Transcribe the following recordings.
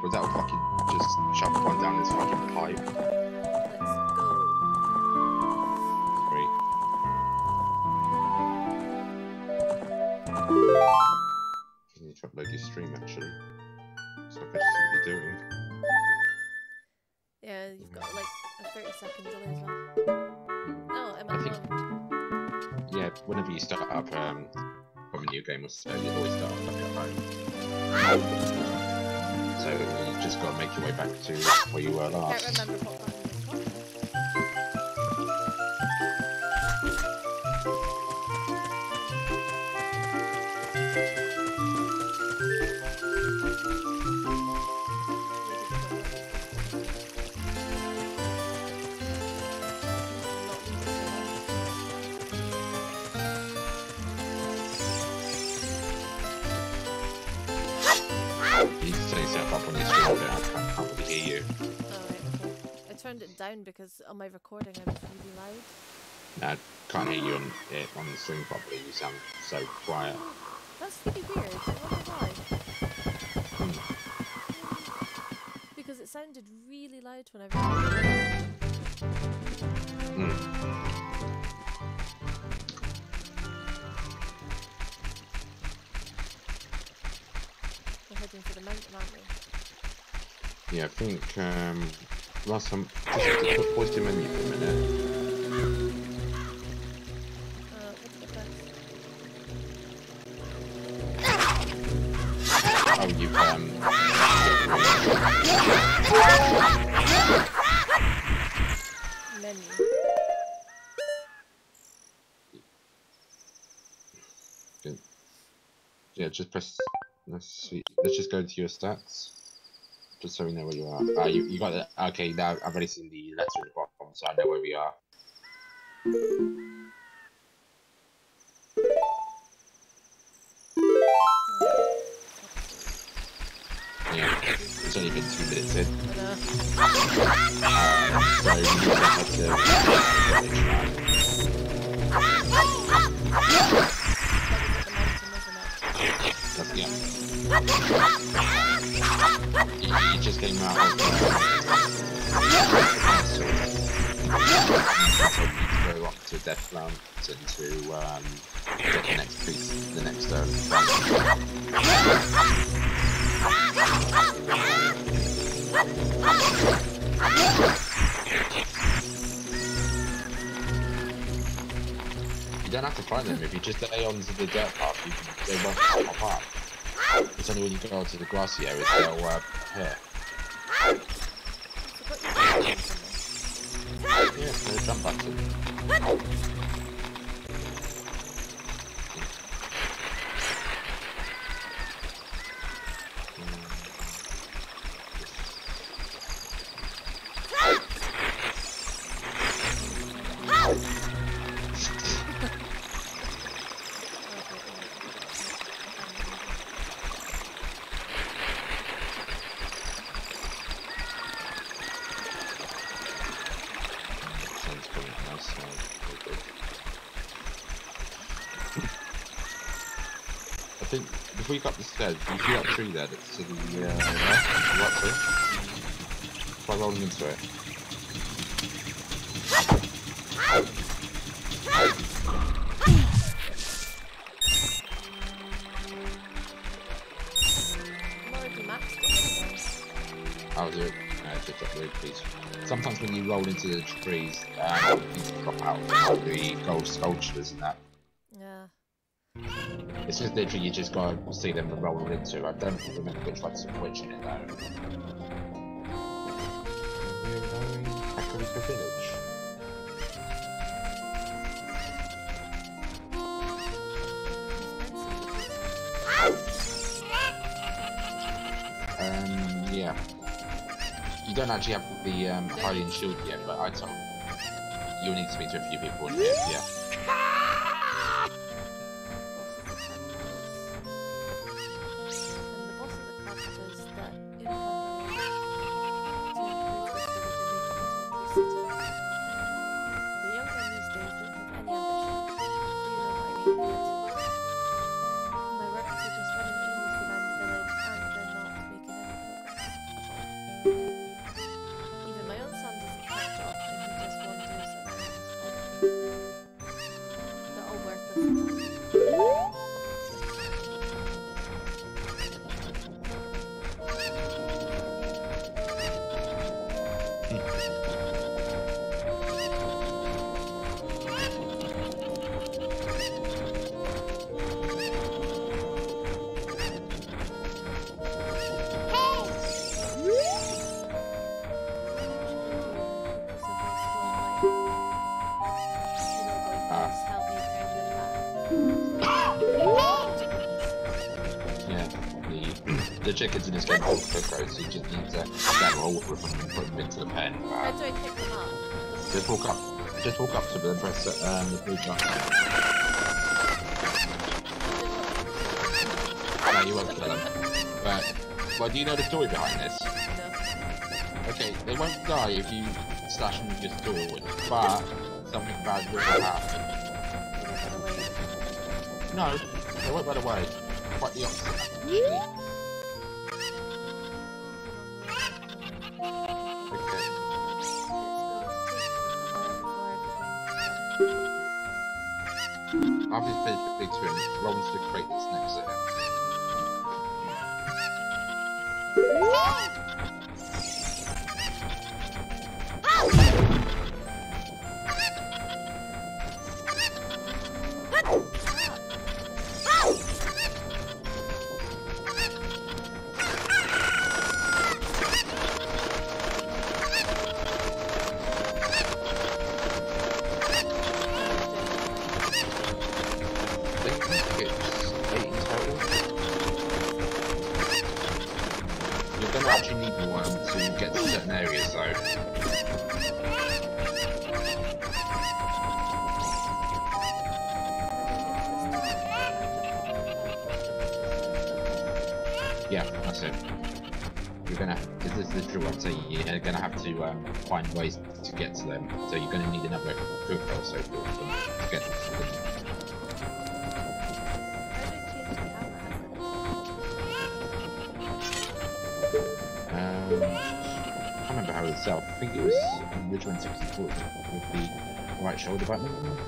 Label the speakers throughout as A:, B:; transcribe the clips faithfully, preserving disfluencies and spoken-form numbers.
A: Without fucking just shove one down this fucking pipe.
B: Let's go.
A: Great. You need to upload your stream actually. So I can just see what you're doing.
B: Yeah, you've got like a thirty second delay as well. Oh, am I,
A: I think, yeah, whenever you start up um, from a new game or so, you always start off like at home. So you just got to make your way back to where you were
B: I
A: last.
B: can't remember what button this was.
A: You need to turn yourself up on your stream, but I can't, can't really hear you.
B: Oh, right, okay. I turned it down because on my recording I was really loud.
A: No, I can't hear you on, it, on the stream properly. You sound so quiet.
B: That's really weird. I wonder why.
A: Hmm.
B: Because it sounded really loud when I recorded it.
A: Hmm.
B: We're heading for the mountain, aren't we?
A: Yeah, I think um, last time. Just have to put pause your menu for a minute.
B: Uh, what's the best?
A: Oh, you've um.
B: Menu.
A: Yeah, just press. Let's see. Let's just go into your stats, just so we know where you are. Ah, you you got it. Okay, now I've already seen the letter at the bottom, so I know where we are. Yeah, it's only been two minutes in.
B: I
A: Um, so we need to head to. That's, yeah. You, you just came out of the castle. So you need to go up to Death Mountain to um, get the next piece, the next uh, You don't have to find them. If you just stay onto the dirt path, you can, they won't pop up. It's only when you go onto the grassy areas they'll uh, appear. Yeah, no jump button. Sounds pretty nice. So very good. I think before you go up the stairs, you see that tree there that's to the uh, left, right tree? Try rolling into it.
B: I'm already maxed it anyway.
A: I'll do it. Uh, just upload, please. Sometimes when you roll into the trees, um, things drop out. The gold sculptures and that.
B: Yeah.
A: It's just literally you just gotta see them roll into. I don't remember which one's which in it though. We're going back to the village. Um, yeah. You don't actually have the um, Hylian shield yet, but I told you'll need to speak to a few people in here. Yeah. The chickens in this game are all cookers, so you just need to gather all of them and put them into the pen.
B: How do I pick them up?
A: Just walk up, just walk up to them and press um, the blue jump. No, you won't kill them. But, well, do you know the story behind this?
B: No.
A: Okay, they won't die if you slash them with your sword, but something bad will happen. No, they won't run away. Quite the opposite, actually. After he's finished big to him, roll into the crate that's next to him. Actually need one to get to certain areas though. Yeah, that's it. You're gonna, this is the true one, so you're gonna have to um, find ways to get to them. So you're gonna need another group or so for them to get to them. Um, I can't remember how it itself. I think it was on the original sixty-four with the right shoulder button.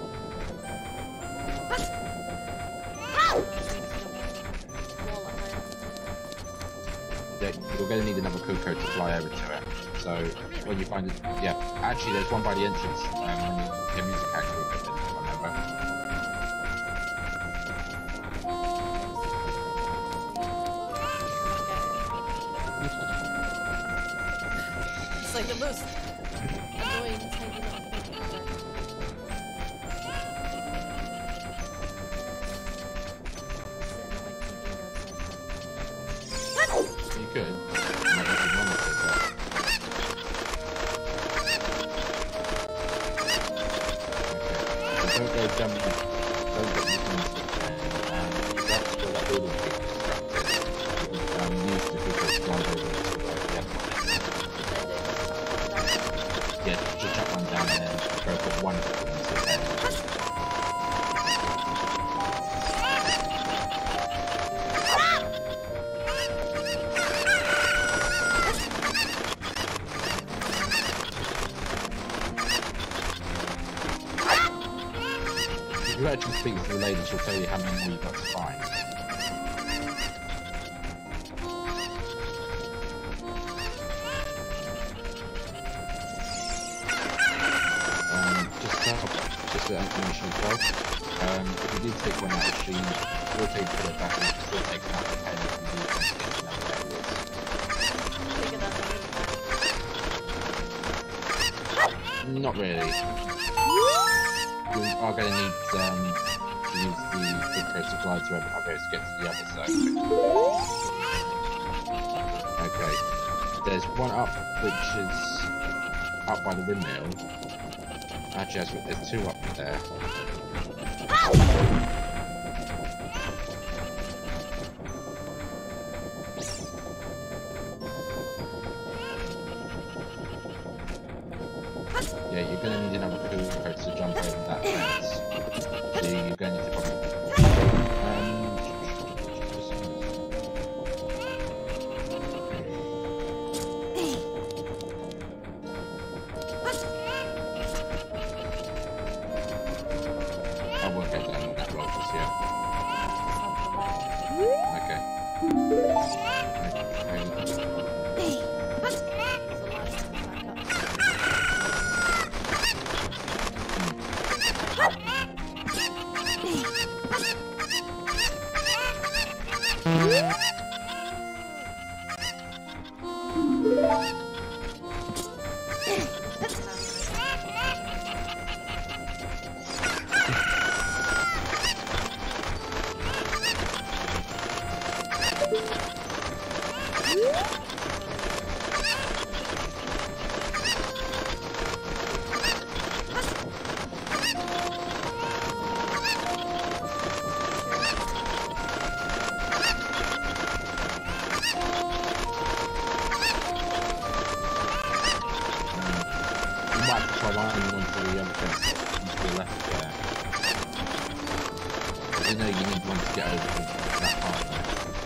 A: Yeah, you're going to need another Cuckoo to fly over to it. So when you find it, yeah, actually there's one by the entrance. Um, when you hear music actually, I remember.
B: Like the most annoying tiny little thing ever.
A: You could. You might have to monitor that. Okay. So don't go jumping. Don't get you from the um, that's where that building is constructed. You can um, use the Cuckoo to slide over it. Yeah, just chuck one down there and go put one into the pen. If you actually speak to the lady, she'll tell you how many more you've got to find. Just the information as well. Um, if you do take one out, actually, we'll take put it back and still take it out of the pen if you do something in other areas. Not really. You are going to need um, to use the Cuckoo to glide to other areas to get to the other side. Okay. There's one up which is up by the windmill. Actually, there's two up there. Yeah, you're going to need another Cuckoo to jump over that fence. So you're going to need to probably... Um, I won't get down on that roll just yet. Okay. Okay. might have to try lining onto the other fence to the left there. But you know you need one to get over to that part there.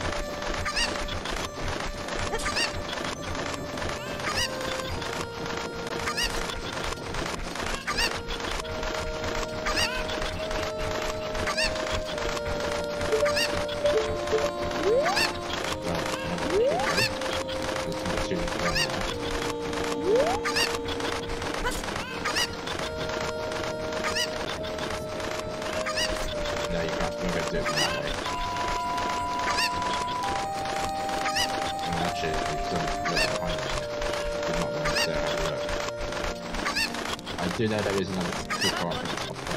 A: I do know there is another good car up there.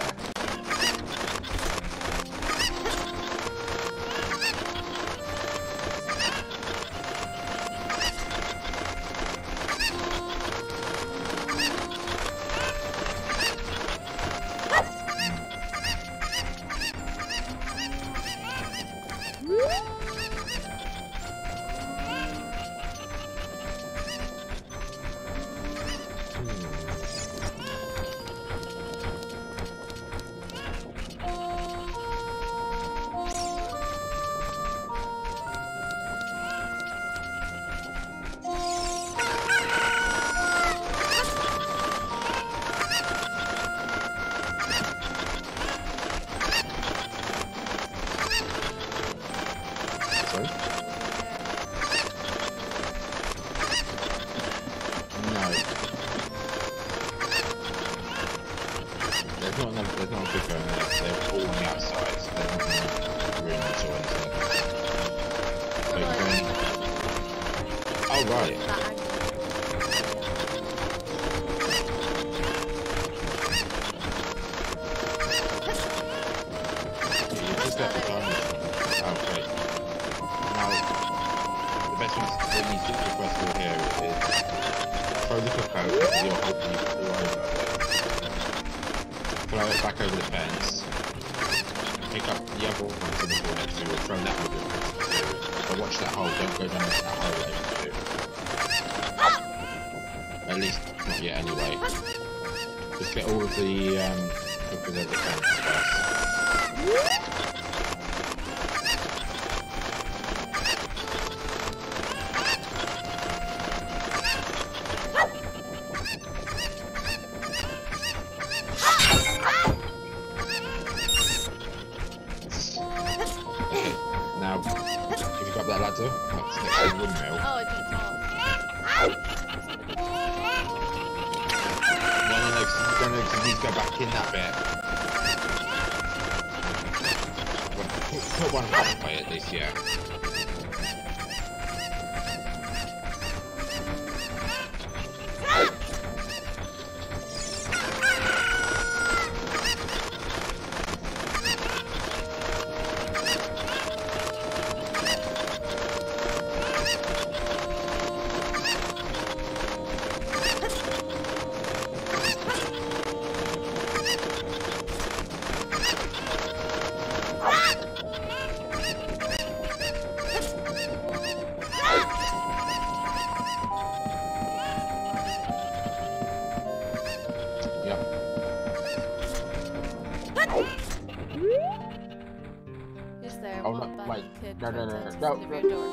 B: No, no, no, no, no, no. Your door.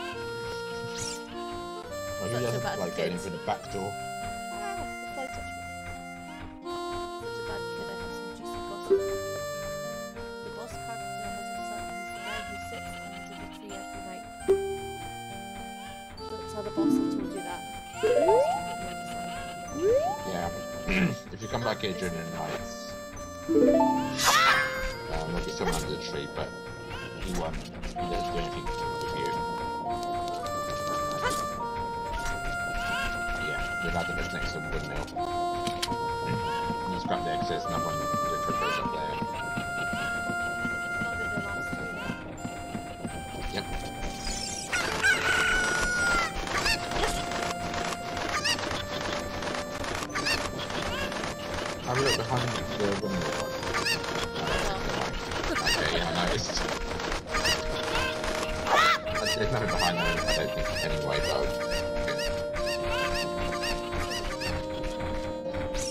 A: Oh, he doesn't like going in for the back door.
B: Ah, why touch me? Such a bad kid, I have some juicy gossip. The boss carpenter has a son, he's the guy who sits under the tree every night. Don't tell the boss I told you that.
A: Yeah. If you come back here during the night, um, there'll be someone under the tree, but he won't. He doesn't do anything with you. Yeah, the lad that's next to the windmill. You just grab there because there's another one, the crypto's up there.
B: Probably the last three now.
A: Yep. Have a look behind the windmill. Okay, yeah, I noticed. There's nothing behind them, I don't think, anyway, but okay.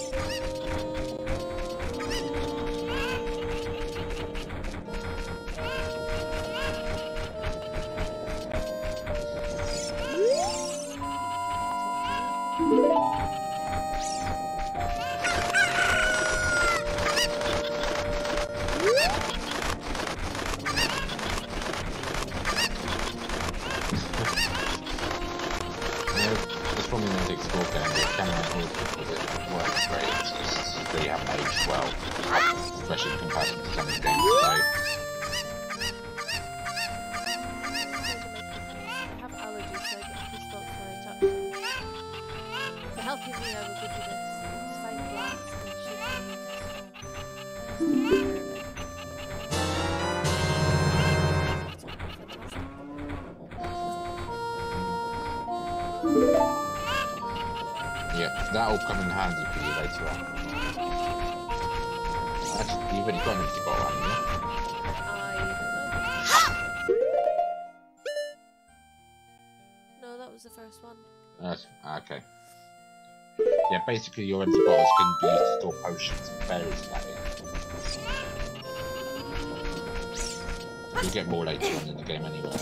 A: It's from the Nordic Explore game, the camera angles because it works great. It's just really haven't aged well, especially in comparison to some of the games today.
B: I have allergies, so I get pissed off when I touch them. To help you, I will give you this. It's five glass and should be used
A: Yeah, that'll come in handy for you later on. Actually, you've already got an empty bottle, haven't you?
B: I don't know. No, that was the first one.
A: Uh, okay. Yeah, basically your empty bottles can be used to store potions and berries and that in. You'll get more later on in the game anyway.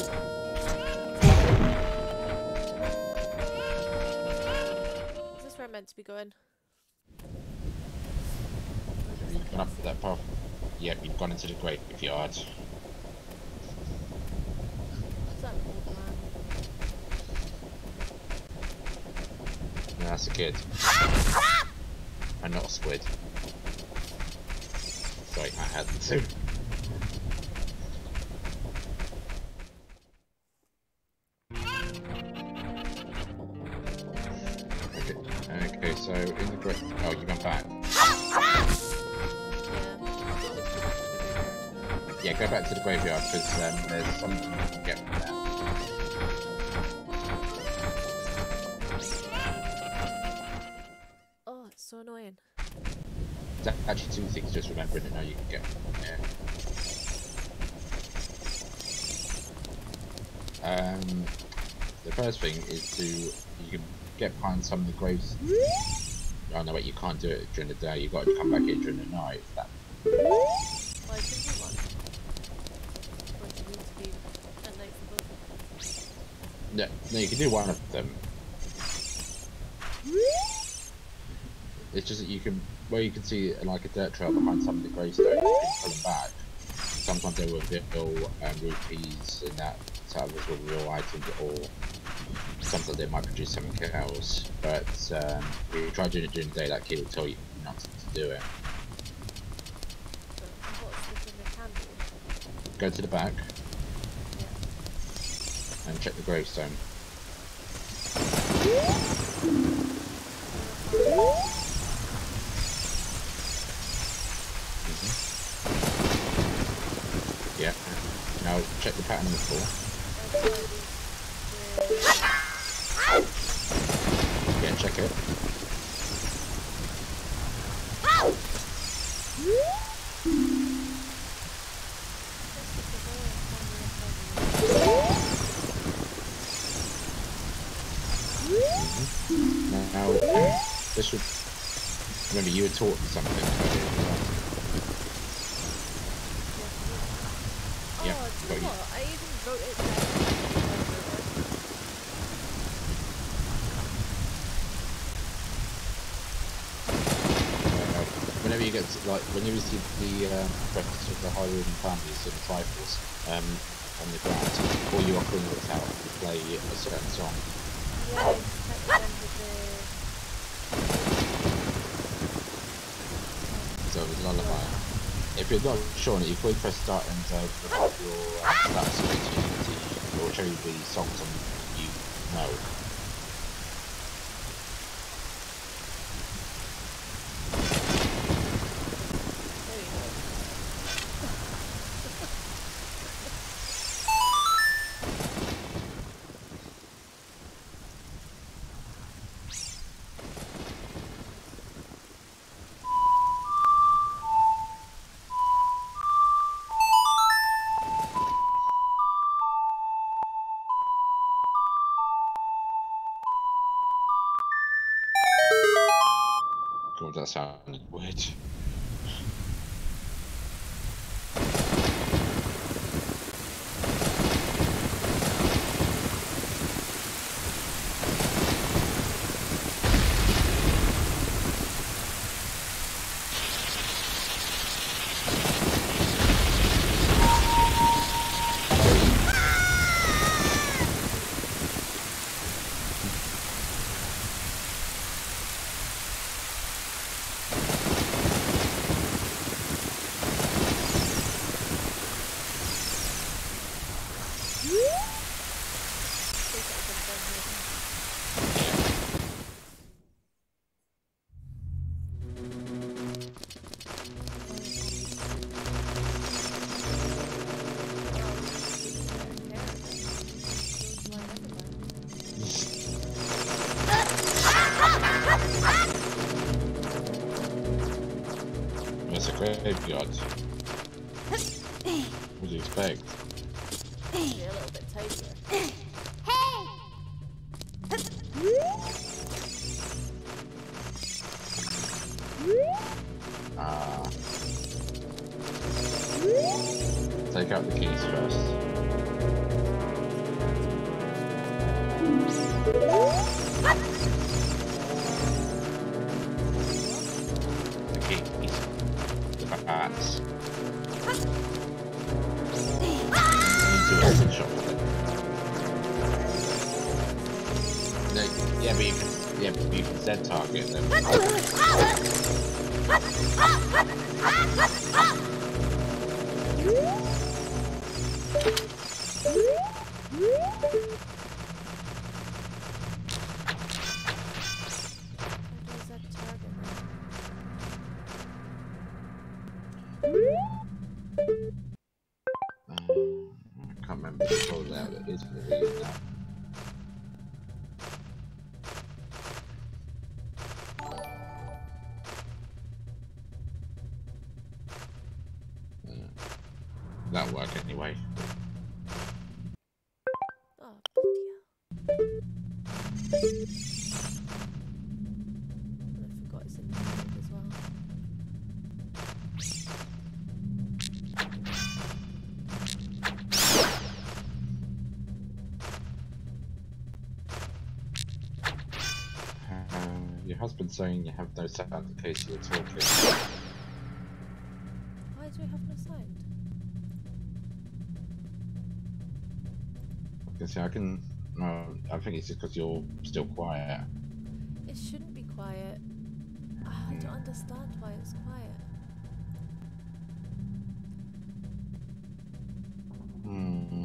B: Is this where I'm meant to be going?
A: Have you gone up that path? Yep, you've gone into the graveyard.
B: Is that an old man?
A: No, that's a kid. And not a squid. Sorry, I had them too. Okay, okay, so in the grave. Oh, you went back. Yeah, go back to the graveyard because um, there's something you can get from there.
B: Oh, it's so annoying.
A: There's actually two things, just remembering it now you can get from there. Um, the first thing is to, you can get behind some of the graves. Oh no, wait, you can't do it during the day, you've got to come back in during the night. That...
B: Well, I can do one. Or do you need to be at night for both of them?
A: No, no, you can do one of them. It's just that you can, where you can see like a dirt trail behind some of the gravestones, you can pull them back. Sometimes they will reveal um, rupees and that, so others will reveal items, or sometimes they might produce something else. But um, if you try doing it during the day, that kid will tell you not to do it.
B: So, what's this in the candle?
A: Go to the back
B: Yeah.
A: and check the gravestone. Mm-hmm. Yeah. Now check the pattern on the floor. Yeah, check it. Mm-hmm. Now, this would... Remember, you were taught something about it.
B: Oh,
A: Yep,
B: do
A: got
B: you
A: you.
B: know what? I even wrote it down.
A: Uh, whenever you get to, like, when you receive the uh, reference of the Hyrule families and the trifles um, on the ground, or you are calling it out, you play a certain song.
B: Yeah, it's at the end of the...
A: So it's lullaby. If you're not sure on it, you can always press start and uh, look up your uh, stats page and you can see, it will show you the songs on you know.
B: There you go.
A: God, that sounded weird. it's a graveyard. What do you expect?
B: Yeah, a little bit tidier.
A: Ah. Take out the keys first. The keys. The bats. Into a shop with it. No, yeah, but you can, yeah, but you can Z target them. Um, I can't remember the call now that is going to be in that. Uh, that'll work anyway.
B: Oh, bloody hell. And I forgot it's in the book as well.
A: Uh, your husband's saying you have no sound in case you're talking.
B: Why do we have no sound?
A: I can say I can. No, I think it's just because you're still quiet.
B: It shouldn't be quiet. Ah, I don't understand why it's quiet.
A: Hmm.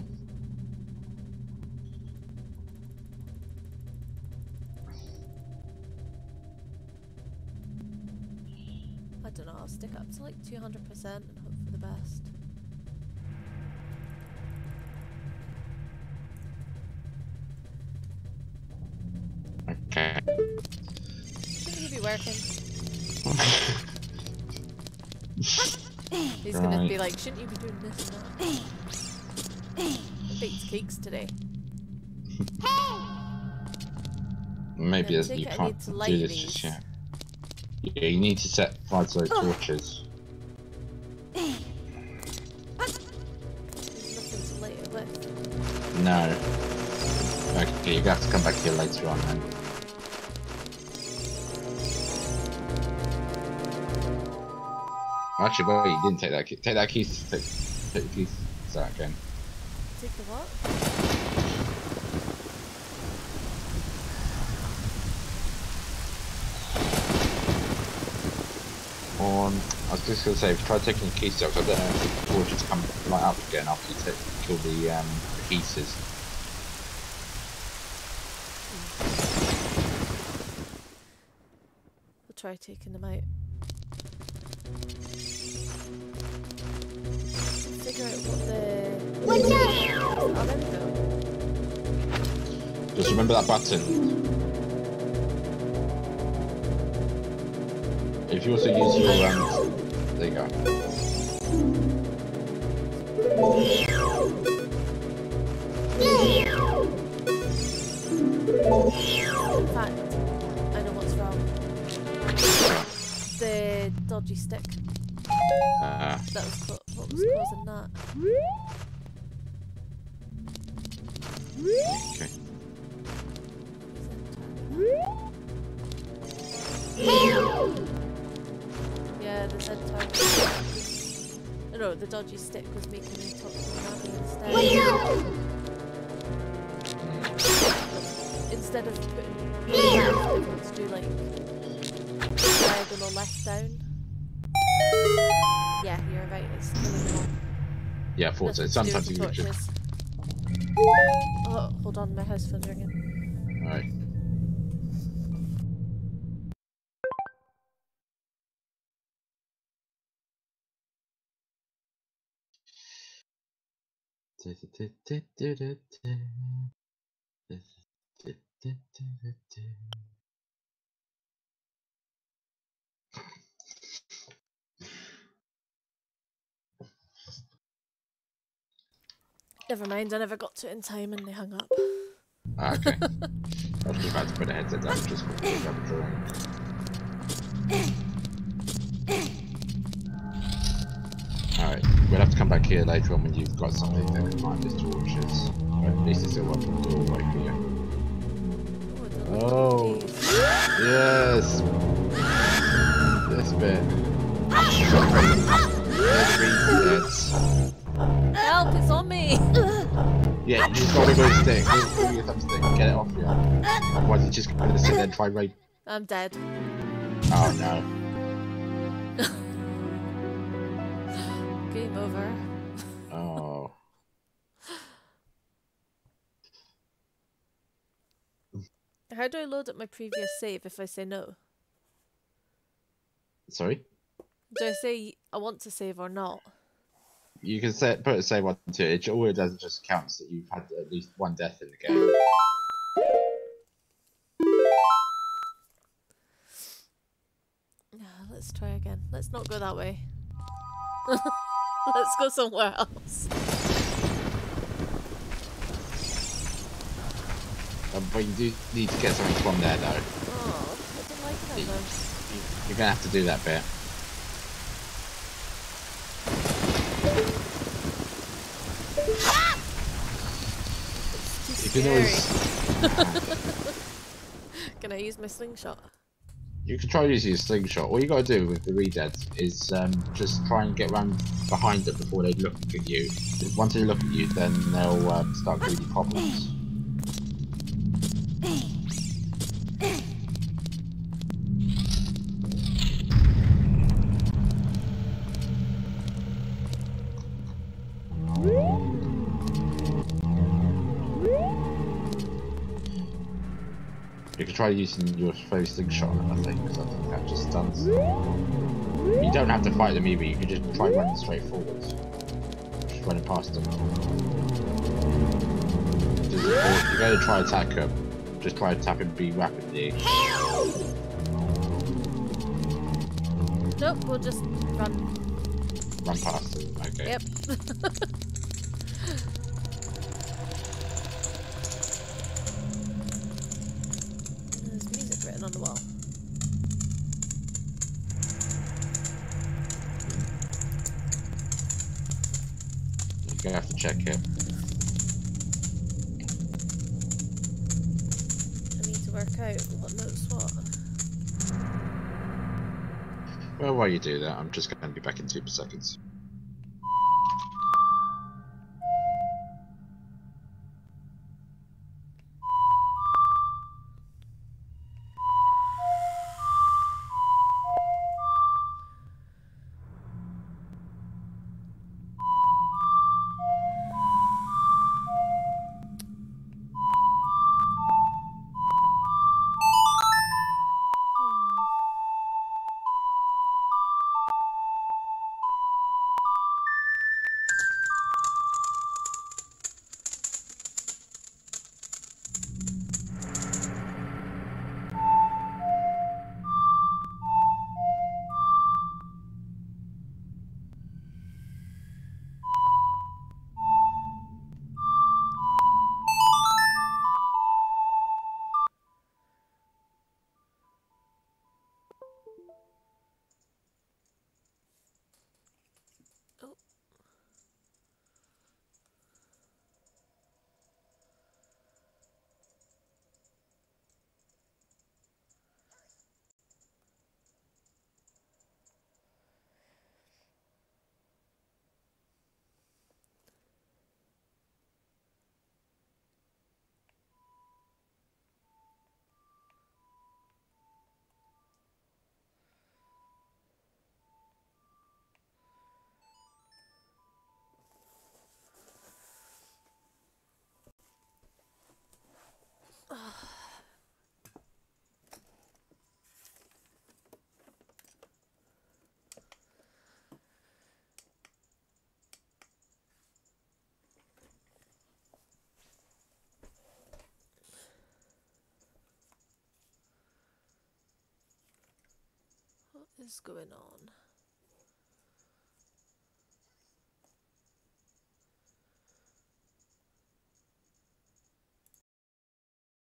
B: I don't know, I'll stick up to like two hundred percent and hope for the best.
A: Okay.
B: Shouldn't he be working? He's
A: Right.
B: gonna be like, shouldn't you be doing this and that? I baked cakes today.
A: Maybe
B: Yeah,
A: as
B: take
A: you
B: it, I
A: can't
B: need to
A: do
B: light
A: this
B: these.
A: just yet. Yeah, you need to set fire to those torches.
B: There's nothing to light it with.
A: No. Okay, you have to come back here later on then. Actually, well, you didn't take that key. Take that key. Take, take the keys out again.
B: Take the what?
A: On, I was just gonna say, if you try taking the keys out, I don't know if the torches come light up again after you take, kill the um, the pieces.
B: We'll try taking them out. Figure out what the...
C: Watch out!
B: Oh, there we go.
A: Just remember that button. If you also use your um, there you go.
B: In fact, I know what's wrong. The dodgy stick.
A: Uh,
B: That was co what was causing that.
A: okay.
B: Yeah, the Z target. No, no, the dodgy stick was making me talk to Navi instead. Instead of putting left, it wants to do like diagonal left down. Yeah, you're right, it's killing them all.
A: Yeah, I thought so.
B: Nothing to do with
A: Sometimes
B: the
A: you can just.
B: torches. Oh, hold on, my house phone's ringing.
A: Right.
B: Never mind, I never got to it in time and they hung up.
A: Ah, okay. I was just about to put a headset down just for the grab a drawing. Alright, we'll have to come back here later on when you've got something that can light these torches. Or at least it's still working the doorway for you. Oh, yes! This bit.
B: Help, it's on me!
A: Yeah, you just gotta go stick. Move your thumb stick. Get it off you. Otherwise, you're just gonna sit there and try rape.
B: I'm dead.
A: Oh no.
B: Game over.
A: Oh.
B: How do I load up my previous save if I say no?
A: Sorry?
B: Do I say I want to save or not?
A: You can set, put a save on to it. All it does is just counts that you've had at least one death in the game.
B: Yeah, let's try again. Let's not go that way. Let's go somewhere else.
A: Um, but you do need to get something from there, though.
B: Oh, I didn't like that though.
A: You're gonna have to do that bit.
B: It's
A: You
B: too
A: can
B: scary.
A: always.
B: Can I use my slingshot?
A: You can try using your slingshot. All you gotta do with the Redeads is um, just try and get around behind them before they look at you. If once they look at you, then they'll um, start giving you problems. You can try using your faux slingshot, I think, because I think that just stuns. You don't have to fight them either, you can just try running straight forwards. Just running past them. Just, or if you're going to try attack them, just try attack B rapidly.
B: Nope, we'll just run.
A: Run past them, okay.
B: Yep. There's music written on the wall.
A: You're going to have to check it.
B: I need to work out what notes what.
A: Well, while you do that, I'm just going to be back in two seconds.
B: Oh. What is going on?